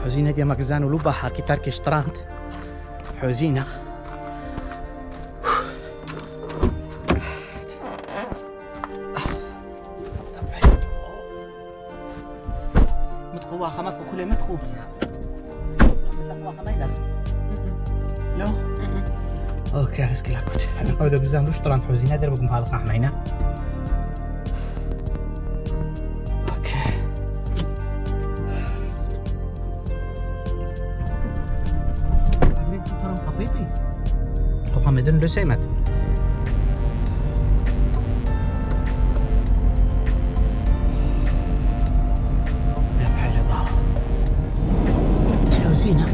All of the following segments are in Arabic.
حزينة دي مكزان ولوبا حاكي تركي شطرانت حزينة متخوا خمسكو كله متخو متخوا خميدة لو اوكي رسكي لاكوت انا قاعد بزان روش طران حزينة دربكم هالقا حمينا اوكي عمين ترى قبيطي تو خمدن لو سيمت يا بحيلي ضارة حزينة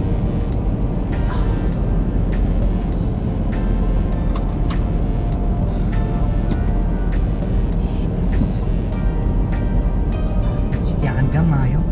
جمعيو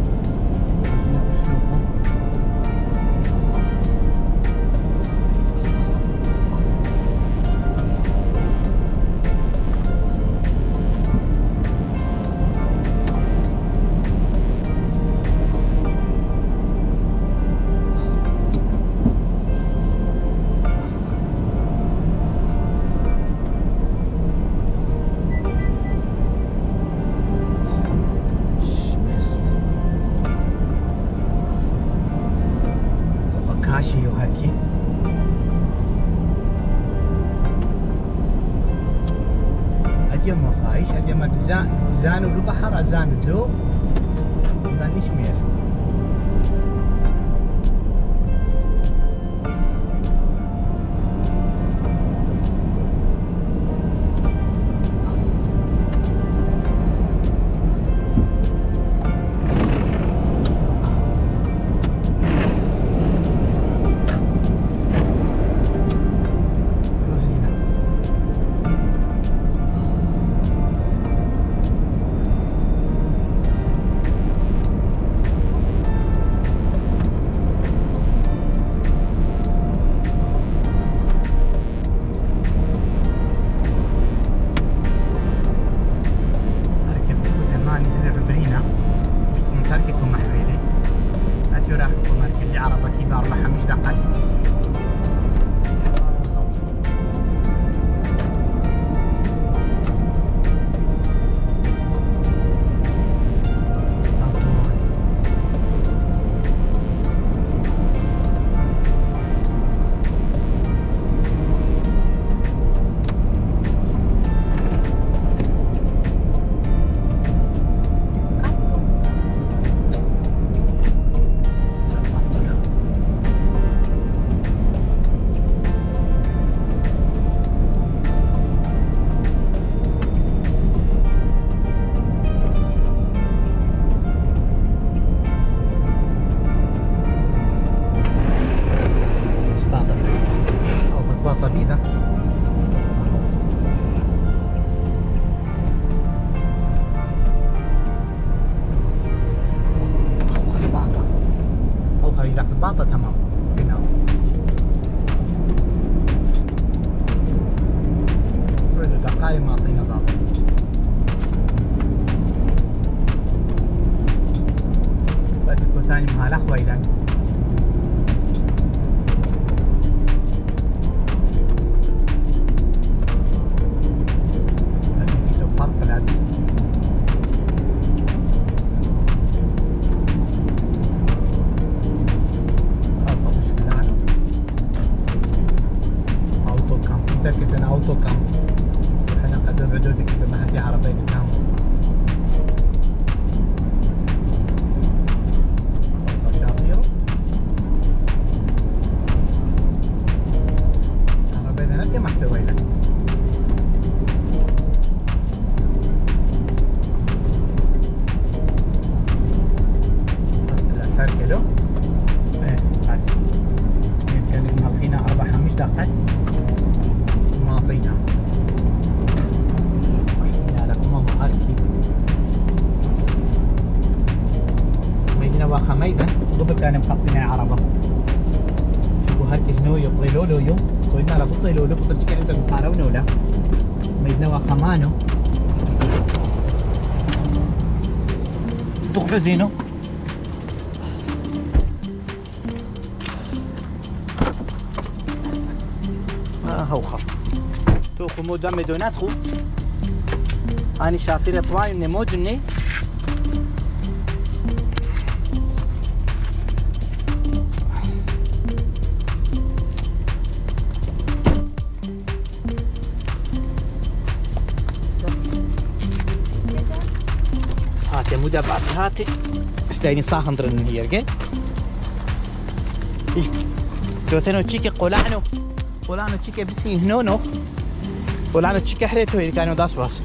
كاشي وهكي أديم ما فايش أديم ما زانو لو بحر زانو دلو مدانيش مير طبيعة أو خريطة زباطة تمام هنا كل دقائق ما أعطينا ضابط بدك ثاني مهالة خويلا تركز انا اوتو كام انا قدر بدوتك ما في عربيه قدام شاطيرو عربيه ناديه محتوى لك الاسعار كيلو ايه يمكن فينا 4-5 دقائق معطينا لكم ماما أركي ميدنا وخميدا ضبط كان مقطنا عربة شوفوا هركي هنو يبغي لولو يوم قلنا لا بطي لولو بطل شكل انت مقارونة ولا ميدنا وخمانو دخلوا زينو هوخا تو خو مو دم دونات خو اني شافير طواي نمودني هاتي مو دبعت هاتي استايني صاحن درن هيرجي لو ثانو تشيكي قولانو تشيكي بسي هنونو قولانو تشيكي حريتو هيك كانوا داس باس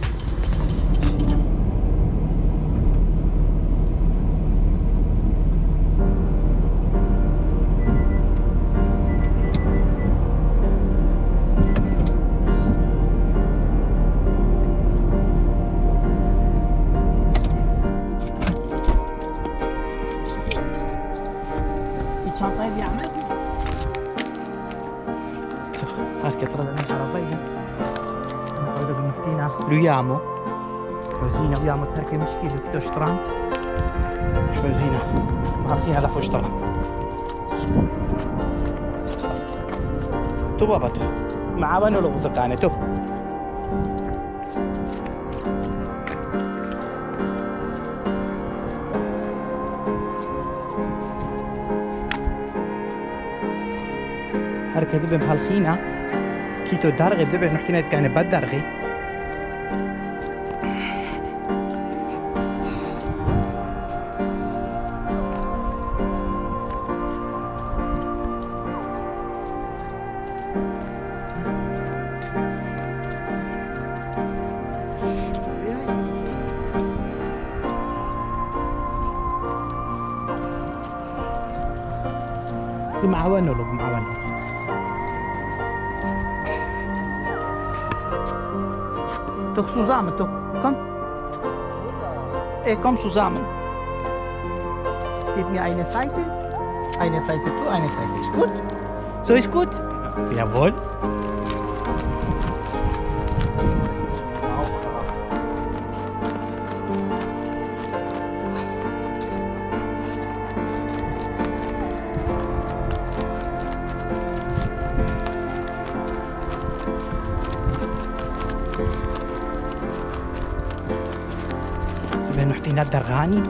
Luiamo, Rosina, abbiamo perché mi schido tutto strand. Rosina, ma fino alla strand. Tu baba tu, معاون ولا غدقانة tu. هركض بمحلخينا كيتو درغي بدبع نحكينا كان بدرغي معاون ولا معاون toch zusammen toch komm komm zusammen gib mir eine Seite du eine Seite ist gut so ist gut jawohl نحطينا درغاني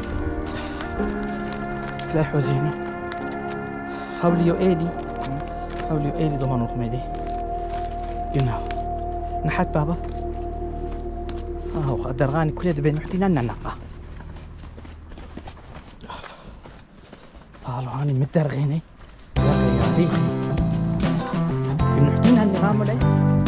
تلاقي حوزيني حاوليو إيدي ضمانو خميدي ينهو نحت بابا هو درغاني كل يد بين نحطينا ننقى قالوا هاني متدرغيني درغي نحطينا النظام ولا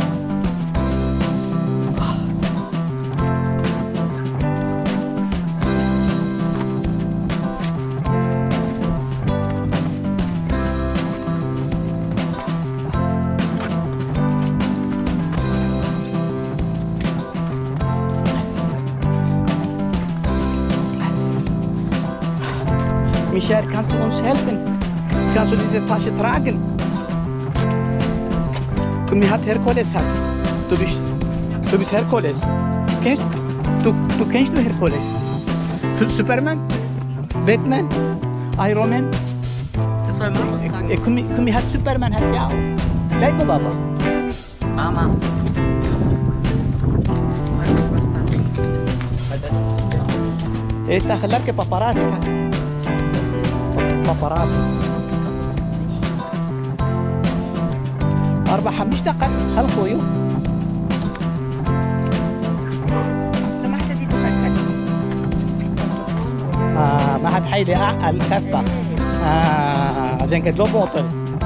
Michael, kannst du uns helfen? Kannst du diese Tasche tragen? Guck, mir hat Herkules hat. Du bist Herkules. Du kennst du Herkules? Superman? Batman? Iron Man? Das soll Mama sagen. Guck, mir hat Superman hat ja auch. Lego Baba. Mama. Esta خلال que paparazzi. paparazzi 4-5 دقائق خل خويو ما حد حيلي اعقل كفه عشان كده لو بوطل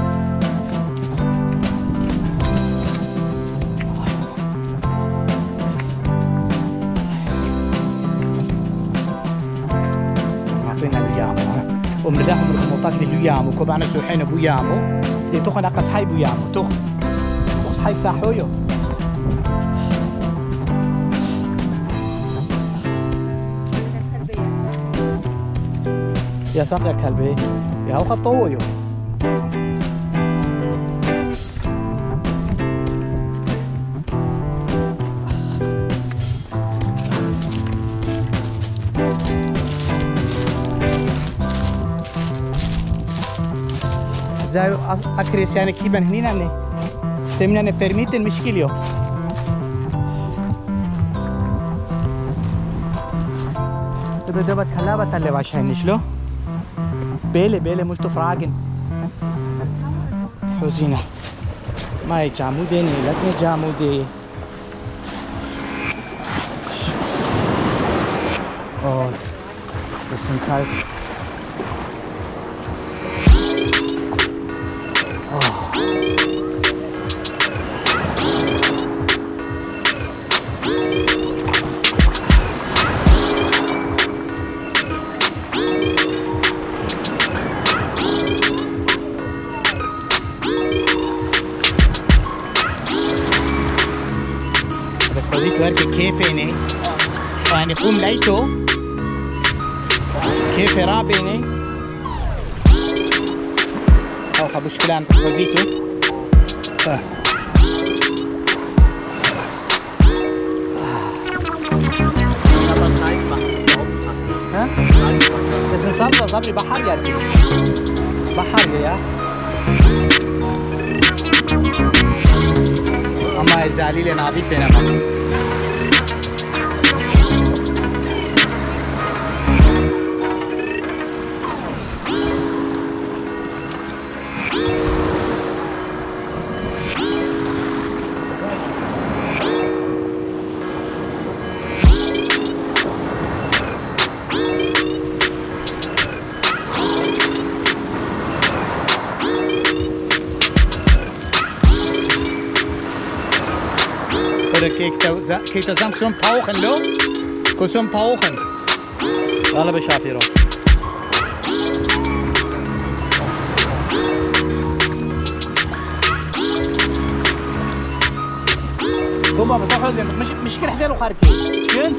اعطينا اليامو ومداهم الخموطات اللي يامو كوبانا سوحين ابو يامو اللي تخن اقص حي ابو يامو تخ حي ساحويو يا ساق يا كلبي يا هو خطويو زايو أكريس يعني كيبن هني Semna ne permiten mischilio. Dove kalaba talle wahrscheinlich, lo? Bele, musst du fragen. Rosina. Mai Jamudeni, Latne Jamudi. Oh, das sind halt. كيف يعني قوم ليتو كيف رابيني او خبش كلام وزيتو ها بس صار صبري بحر يا بحر يا اما زعلي لنا عبيد بينا كي تزام سوم باوخن لو كسوم باوخن يلا بشافيرو دوبا بتاخذ مش كل حزيل وخاركي شن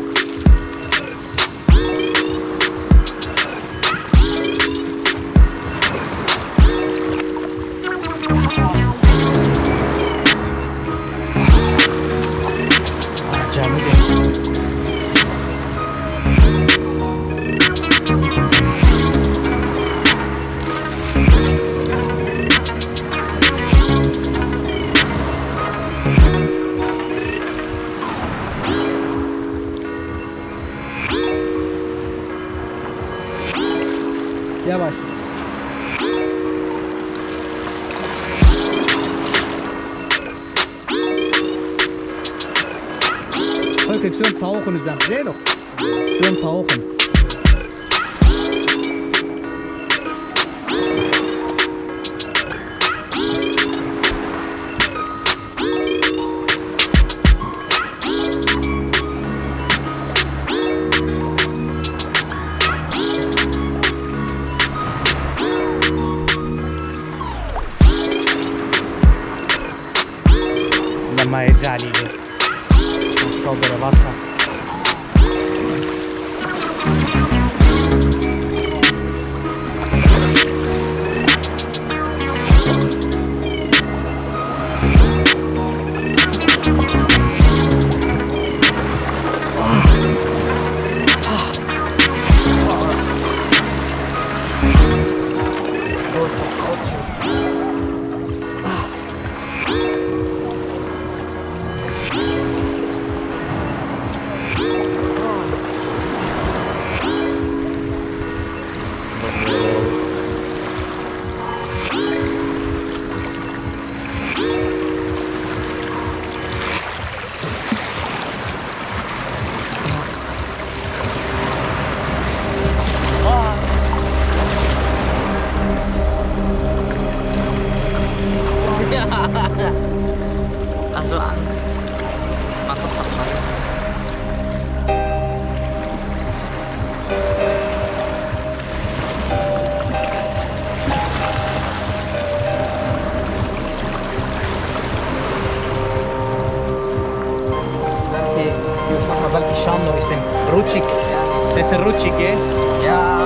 Yavaş. Heute schön tauchen ist das sehr doch. Schön tauchen. ما يزعلي لي صدر راسها Also Angst. Markus hat Angst. Balki Şam'la isim. Ruçik. Desin Ruçik ya. Ja.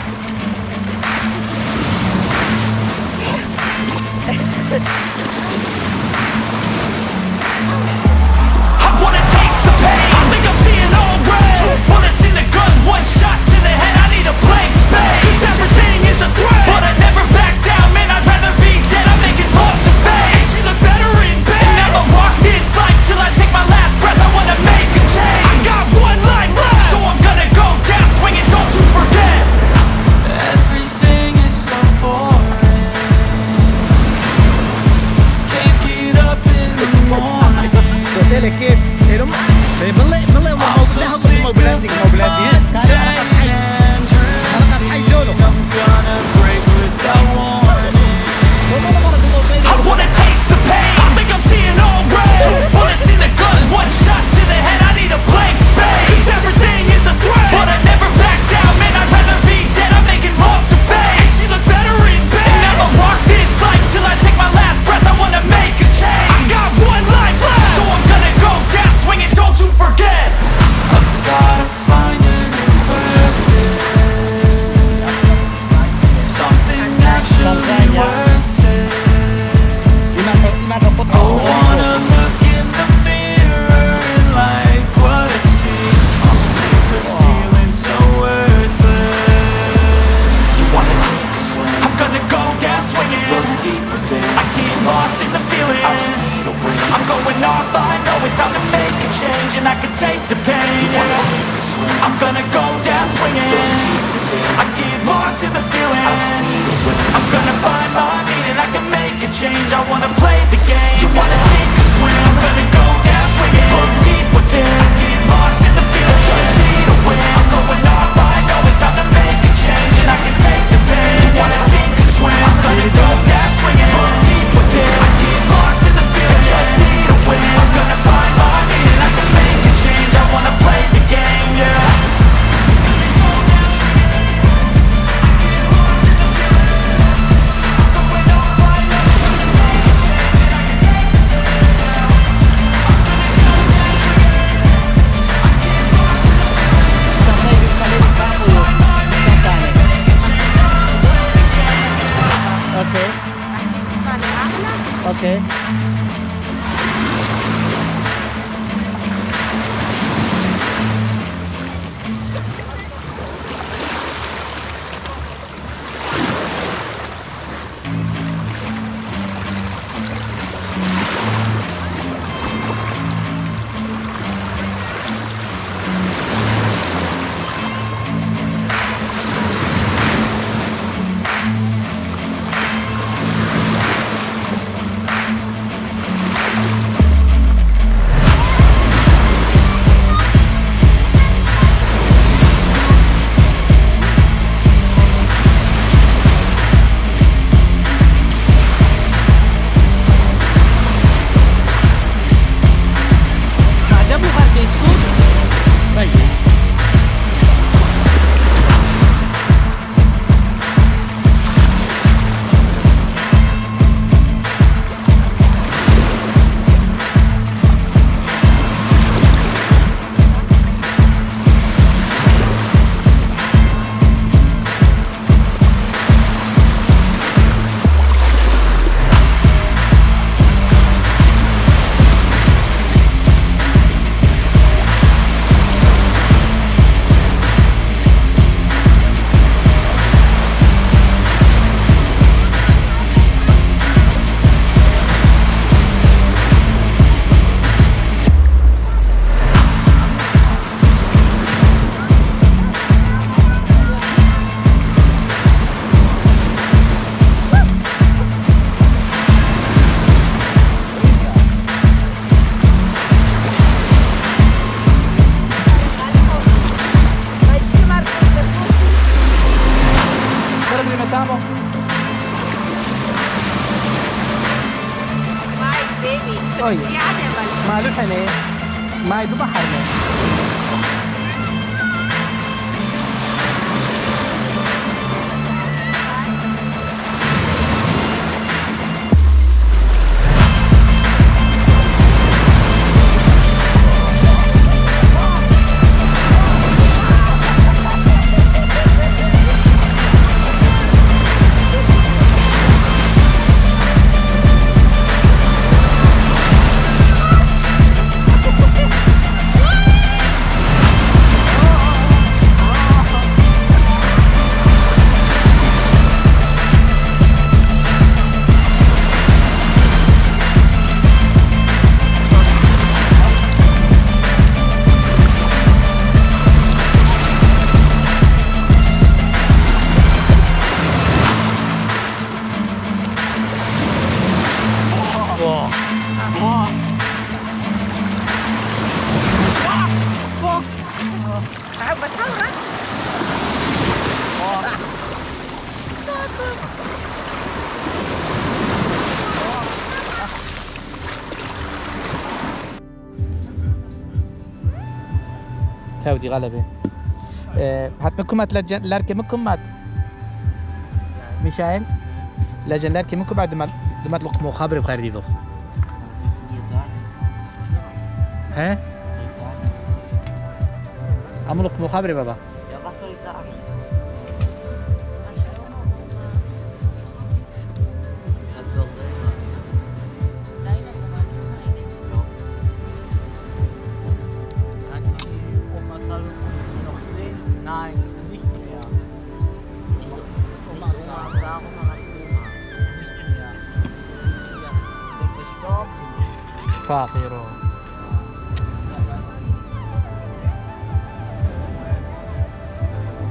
change, I wanna play the game. You wanna sink or swim, I'm gonna go down swinging. Look deep within, get lost in the feeling. Just need a win, I'm going off, I know it's time to make a change. And I can take the pain. You wanna sink or swim, I'm gonna go down swinging. Look deep within, I get lost in the feeling. Just need a win, I'm gonna find my meaning. I can make a change, I wanna play the game, yeah. Okay. Oi, malu hane, mai du bahar mein. تاودي غلبة هات مكم مات لاركي مكم مات ميشائيل لجن لاركي مكم بعد ما تلق مخابر بخير دي ضخ ها عملك مخابر بابا Nein, nicht mehr. Oma sagt, nicht mehr. Sie ist gestorben. فاطر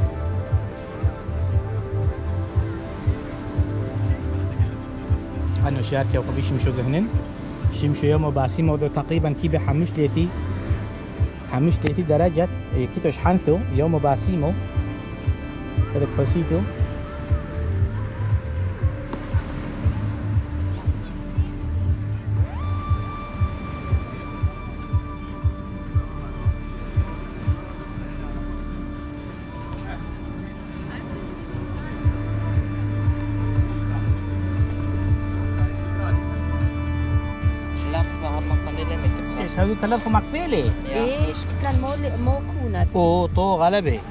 أنا شاركة وقبيش مشو هنن شمشو يوم باسي موضوع تقريبا كي بحمش ليتي درجة كيتوش حنثو يوم باسيمو هذا كوسيتو هذا كلامكم مقبلة. ايش كان مو كونات. تو غلبة.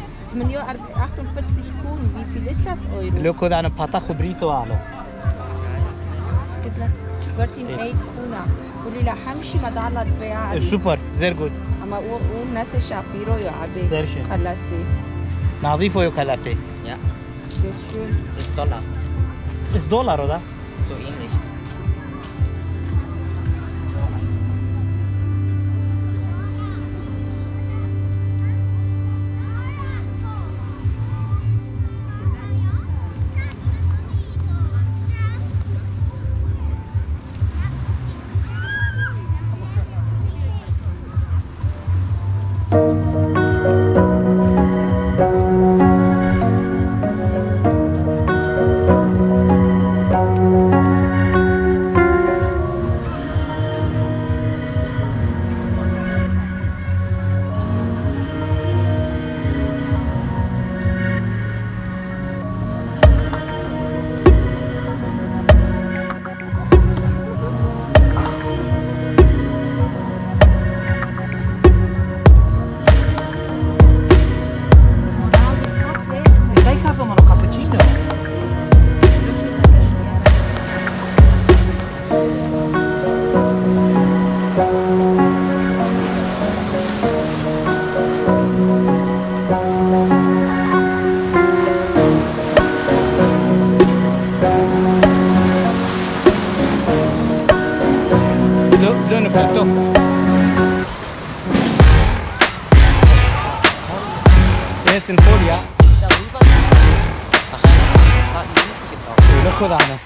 48 كون wie viel ist das Euro? لو كذا أنا بطاخ بريتو على. Ich gebe 14 كونا. ولي لا حمشي ما ضلت بيع. سوبر زير جود. أما والناس شافيرو يا عبي. زير شين. خلاصي. نظيفه يو كلاتي. Ja. Das ist schön. Ist Dollar. Ist Dollar oder? So ähnlich. in Folie. Darüber wahrscheinlich gerade die Linse gebraucht. Look at that.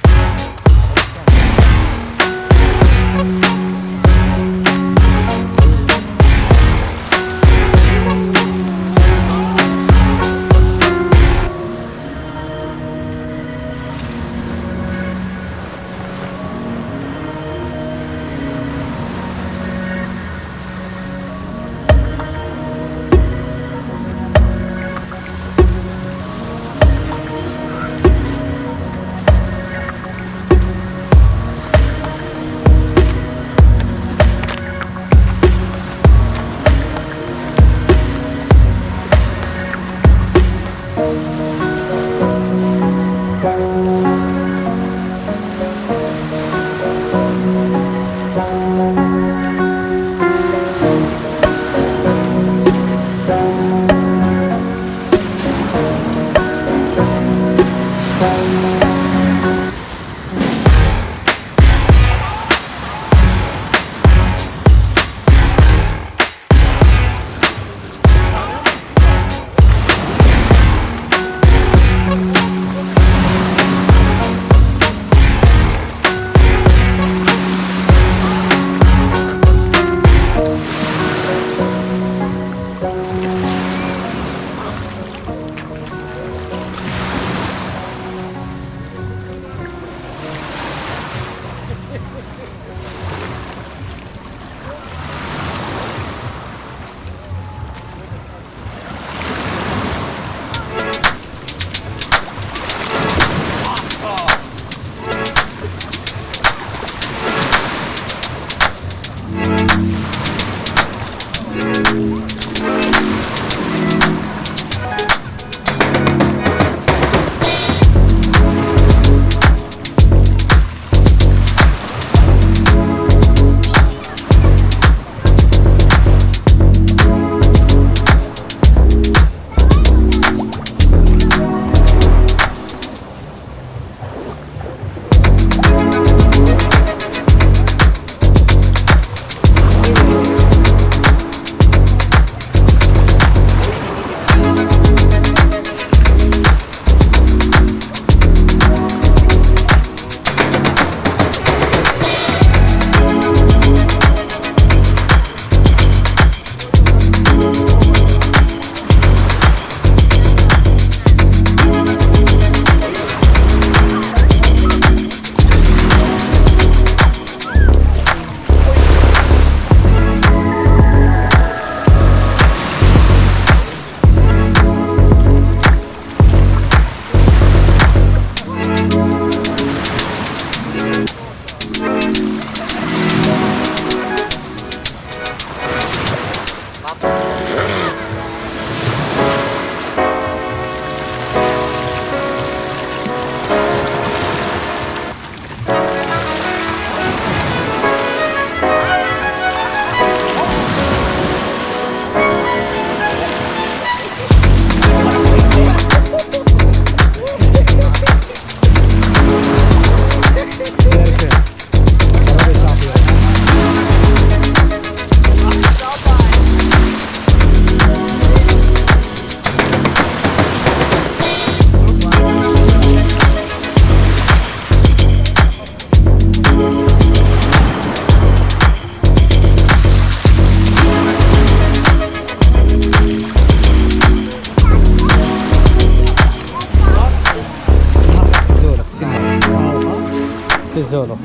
زولو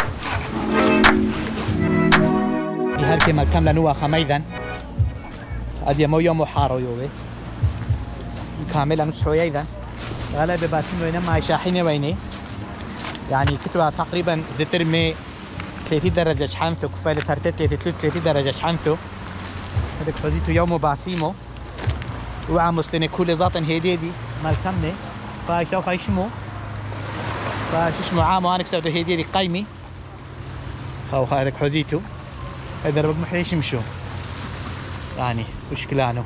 هركي مال كاملة نوا خميدن أدي مو يوم حارو يوبي كاملة نسحوية إذا غالبا باسم وينما معي شاحنة ويني يعني كتبها تقريبا زترمي 30 درجة شحنته كفاية ترتيب 30 درجة شحنته هذاك حوزيته يومه باسيمو وعم مستني كل زاطن هيديدي مال كاملة فايشو خايشمو فششمو عامو أنا كسبته هيديدي قايمي هاو هذاك حوزيته هذا ربك محيش يمشو يعني وشكلانه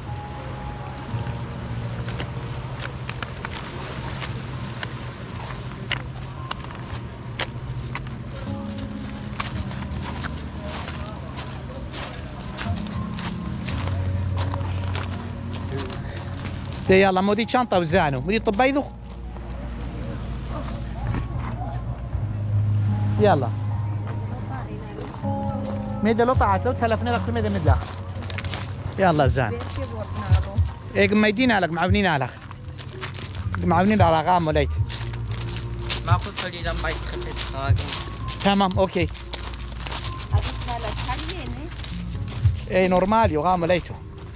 يلا مودي شنطة وزانو مودي طبيذو يلا ميدا لو طلعت لو تلفنا لك ميدا مدلا يلا زان ايه ميدين عليك معاونين عليك معاونين على غام وليت ما قلت لي لما يتخفت خاقين تمام اوكي ايه نورمال يو غام وليتو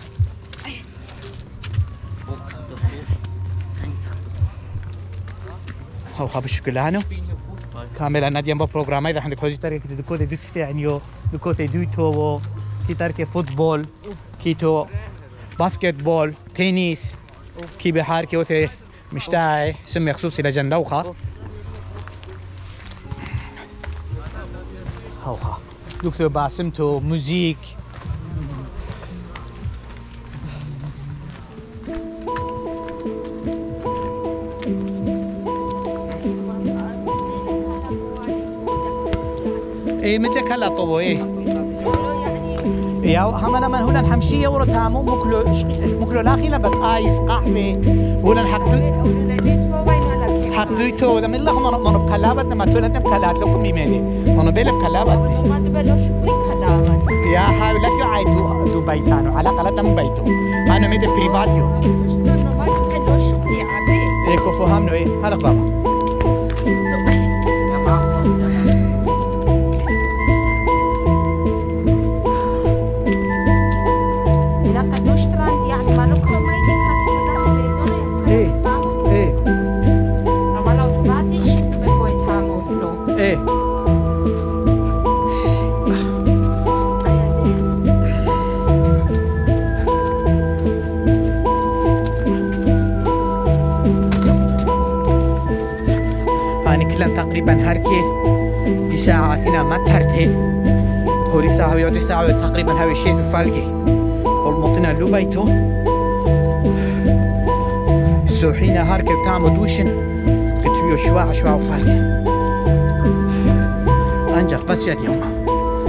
هو خاب الشكلانو كامل نادي ام بروجرام اذا عندك حوزي تاريخ دكوتي دوتشتي عنيو دكوتي دوتو كي تاريخ فوتبول كيتو باسكت بول تنس كي بحار كيوتي مشتاعي سمي خصوصي لجن لوخه هوخه دكتور باسمتو موزيك ايه مثل هلا طبو ايه يا همنا من هنا حمشيه ورا تامو مكلو لاخينا بس ايس قحوه هنا حق دويتو ده من الله من بقلابت ما تولد بقلاب لكم يميني من بيل بقلابت ما تبلو شوي خدامه يا حاول لك عيد دو بيتانو على قلتم بيتو انا ميد بريفاتيو ما تبلو شوي عبي ايه كفو همنو ايه هلا بابا تقريبا هركي دي ساعتنا ما ترتي هو دي ساعة ويا دي ساعة تقريبا هاي الشيء في فالقي والمطنة لو بيتو سوحينا هركي بتاعمو دوشن كتبيو شواع وفالقي انجح بس يد يوم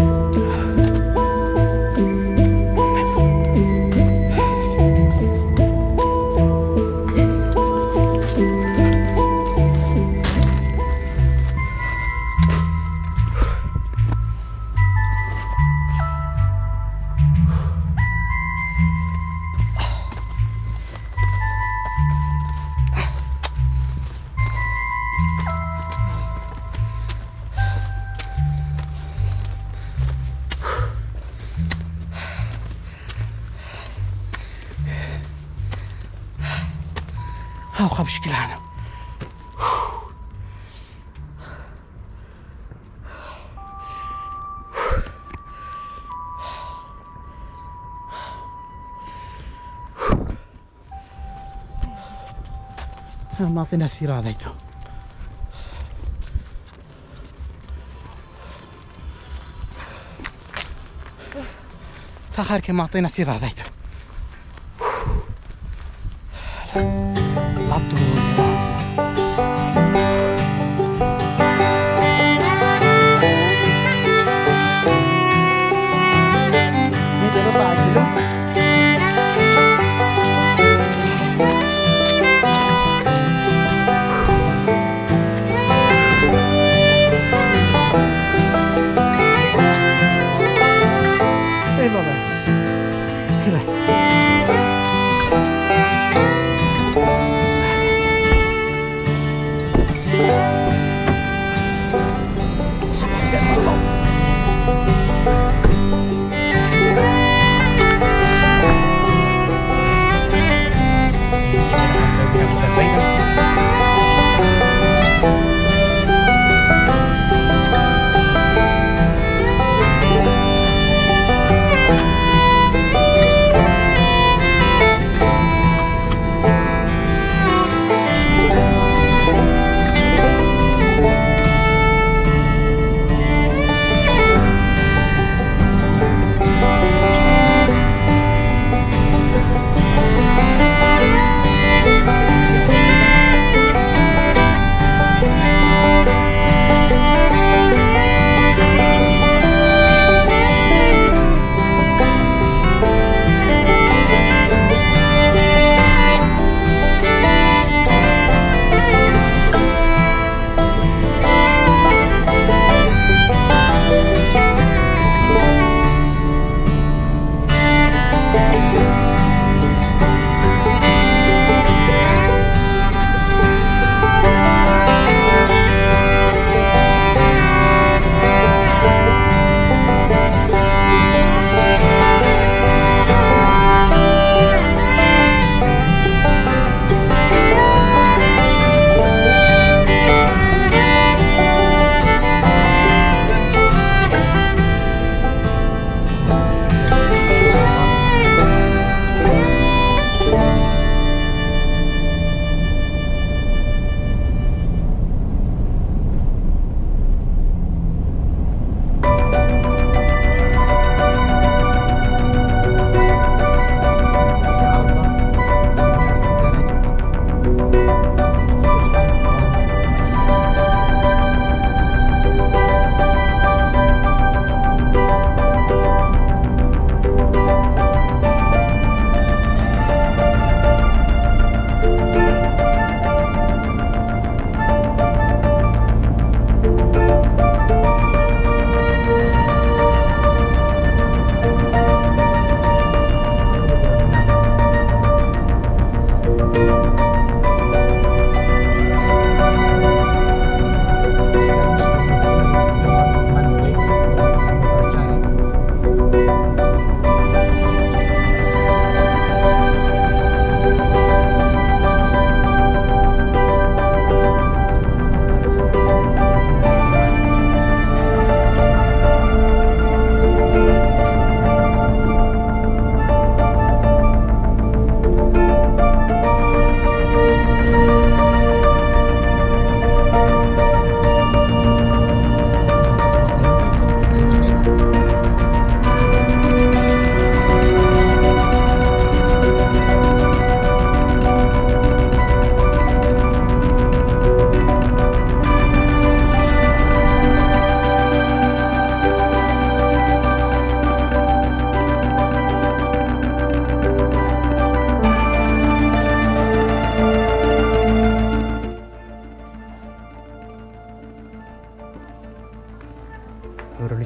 هاو خاب شكلانه ما اعطينا سيره هذيتو تاخر كي ما اعطينا سيره هذيتو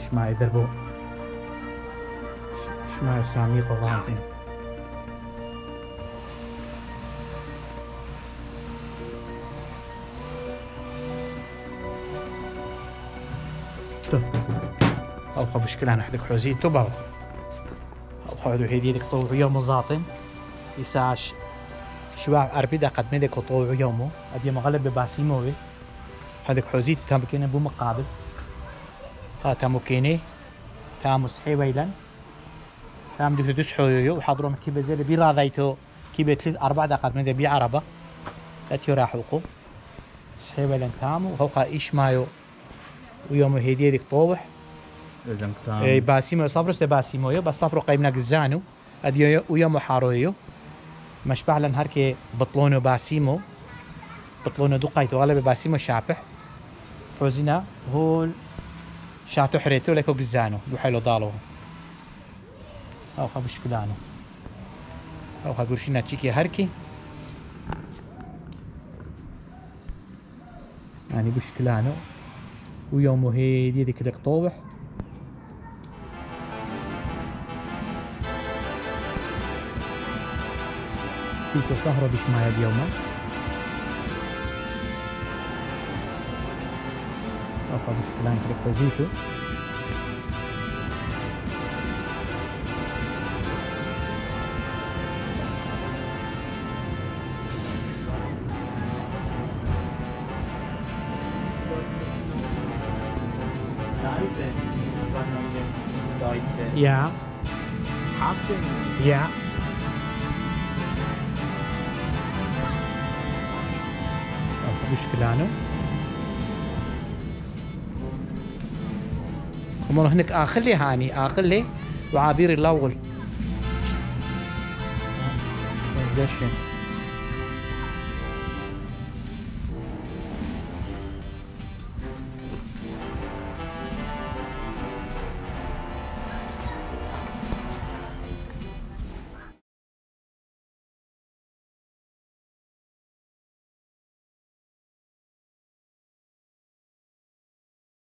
بشما يدربو شما ساميق وغازين او خو بشكل انا حدك حوزي تباو او خو هدو هدي دك طوع يوم زاطن يساش شباب اربيدا قد ملك طوع يومو ادي مغلب باسيموي هذاك حوزي تام كينا بو مقابل ها تامو كيني تامو صحي ويلن تام دك تسحو يو وحضرهم كي بزل بيرا ذايتو كي بثلاث اربع دقائق من بي عربه اتي راحوقو صحي ويلن تامو هو ايش مايو ويوم هدي دك طوح اي باسيمو صفرس باسيمو بس صفرو قيمنا قزانو ادي ويوم حارويو مش فعلا هركي بطلونو باسيمو بطلونو دقايتو غالبا باسيمو شابح حوزنا هول شاتو حريتو لكو قزانو دو حيلو ضالو او خا بشكلانو او خا قرشينا تشيكي هركي يعني بشكلانو ويومو هيدي ديك لك طوح فيتو سهرة بشمايا اليوم أخذ بشكلان كده كوزيتو Ja. Hassen. Ja. بشكلانو ومر هناك اخلي هاني اخلي وعابير الاول زين